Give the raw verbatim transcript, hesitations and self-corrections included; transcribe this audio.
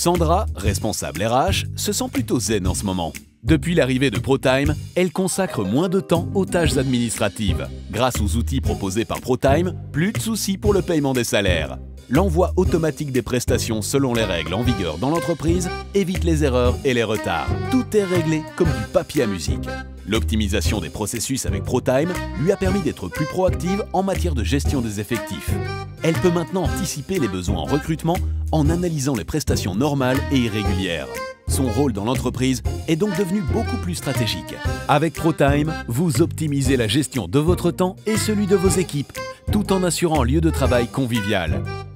Sandra, responsable R H, se sent plutôt zen en ce moment. Depuis l'arrivée de ProTime, elle consacre moins de temps aux tâches administratives. Grâce aux outils proposés par ProTime, plus de soucis pour le paiement des salaires. L'envoi automatique des prestations selon les règles en vigueur dans l'entreprise évite les erreurs et les retards. Tout est réglé comme du papier à musique. L'optimisation des processus avec ProTime lui a permis d'être plus proactive en matière de gestion des effectifs. Elle peut maintenant anticiper les besoins en recrutement en analysant les prestations normales et irrégulières. Son rôle dans l'entreprise est donc devenu beaucoup plus stratégique. Avec ProTime, vous optimisez la gestion de votre temps et celui de vos équipes, tout en assurant un lieu de travail convivial.